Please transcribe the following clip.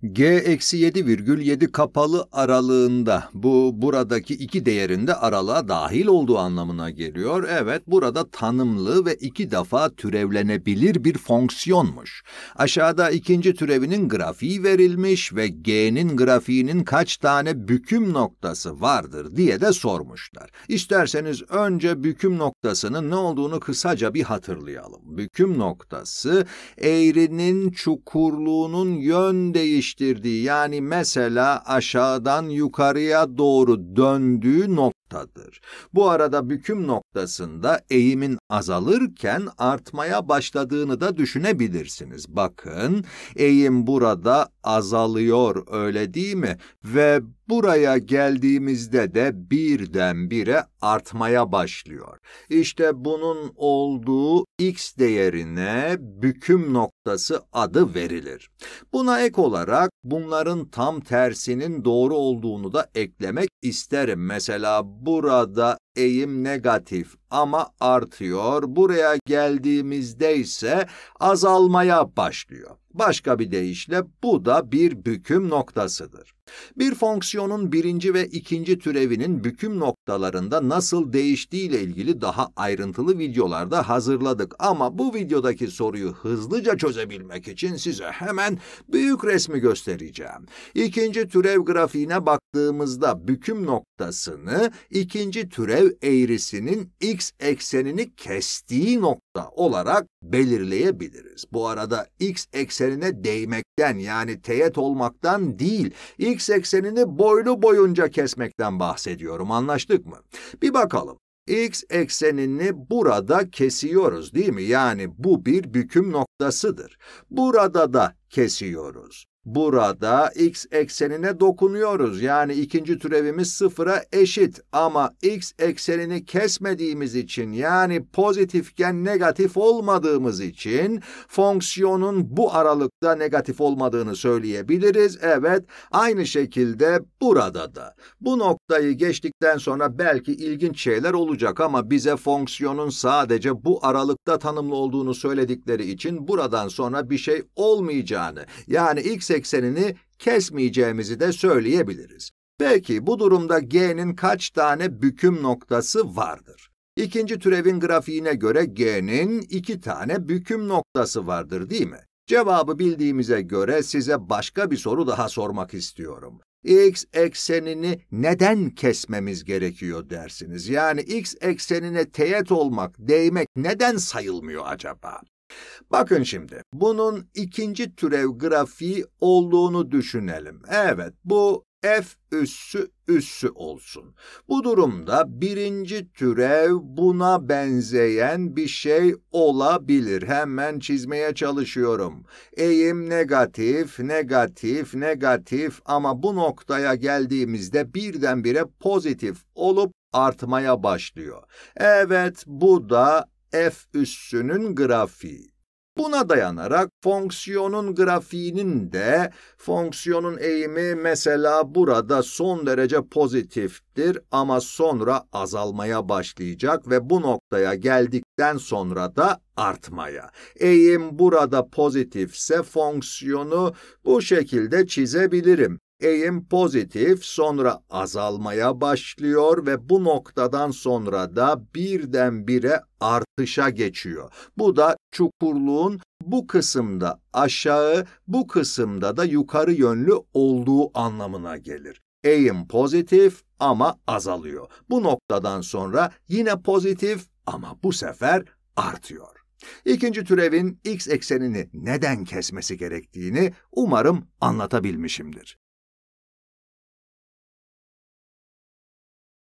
G eksi 7,7 kapalı aralığında, bu buradaki iki değerinde aralığa dahil olduğu anlamına geliyor. Evet, burada tanımlı ve 2 defa türevlenebilir bir fonksiyonmuş. Aşağıda ikinci türevinin grafiği verilmiş ve G'nin grafiğinin kaç tane büküm noktası vardır diye de sormuşlar. İsterseniz önce büküm noktasının ne olduğunu kısaca bir hatırlayalım. Büküm noktası, eğrinin çukurluğunun yön değiştirdiği, yani mesela aşağıdan yukarıya doğru döndüğü noktadır. Bu arada büküm noktasında eğimin azalırken artmaya başladığını da düşünebilirsiniz. Bakın, eğim burada azalıyor, öyle değil mi? Ve buraya geldiğimizde de birdenbire artmaya başlıyor. İşte bunun olduğu x değerine büküm noktası adı verilir. Buna ek olarak bunların tam tersinin doğru olduğunu da eklemek isterim. Mesela burada eğim negatif ama artıyor. Buraya geldiğimizde ise azalmaya başlıyor. Başka bir deyişle bu da bir büküm noktasıdır. Bir fonksiyonun birinci ve ikinci türevinin büküm noktalarında nasıl değiştiğiyle ilgili daha ayrıntılı videolarda hazırladık. Ama bu videodaki soruyu hızlıca çözebilmek için size hemen büyük resmi göstereceğim. İkinci türev grafiğine baktığımızda büküm noktasını ikinci türev eğrisinin x eksenini kestiği nokta olarak belirleyebiliriz. Bu arada x eksenine değmekten, yani teğet olmaktan değil, x eksenini boylu boyunca kesmekten bahsediyorum. Anlaştık mı? Bir bakalım. X eksenini burada kesiyoruz, değil mi? Yani bu bir büküm noktasıdır. Burada da kesiyoruz. Burada x eksenine dokunuyoruz. Yani ikinci türevimiz sıfıra eşit. Ama x eksenini kesmediğimiz için, yani pozitifken negatif olmadığımız için fonksiyonun bu aralıkta negatif olmadığını söyleyebiliriz. Evet, aynı şekilde burada da. Bu noktayı geçtikten sonra belki ilginç şeyler olacak ama bize fonksiyonun sadece bu aralıkta tanımlı olduğunu söyledikleri için buradan sonra bir şey olmayacağını, yani x eksenini kesmeyeceğimizi de söyleyebiliriz. Peki bu durumda G'nin kaç tane büküm noktası vardır? İkinci türevin grafiğine göre G'nin 2 tane büküm noktası vardır, değil mi? Cevabı bildiğimize göre size başka bir soru daha sormak istiyorum. X eksenini neden kesmemiz gerekiyor dersiniz? Yani x eksenine teğet olmak, değmek neden sayılmıyor acaba? Bakın şimdi, bunun ikinci türev grafiği olduğunu düşünelim. Evet, bu f üssü olsun. Bu durumda birinci türev buna benzeyen bir şey olabilir. Hemen çizmeye çalışıyorum. Eğim negatif, negatif, negatif ama bu noktaya geldiğimizde birdenbire pozitif olup artmaya başlıyor. Evet, bu da f üssünün grafiği. Buna dayanarak fonksiyonun grafiğinin de, fonksiyonun eğimi mesela burada son derece pozitiftir ama sonra azalmaya başlayacak ve bu noktaya geldikten sonra da artmaya. Eğim burada pozitifse fonksiyonu bu şekilde çizebilirim. Eğim pozitif, sonra azalmaya başlıyor ve bu noktadan sonra da birdenbire artışa geçiyor. Bu da çukurluğun bu kısımda aşağı, bu kısımda da yukarı yönlü olduğu anlamına gelir. Eğim pozitif ama azalıyor. Bu noktadan sonra yine pozitif ama bu sefer artıyor. İkinci türevin x eksenini neden kesmesi gerektiğini umarım anlatabilmişimdir.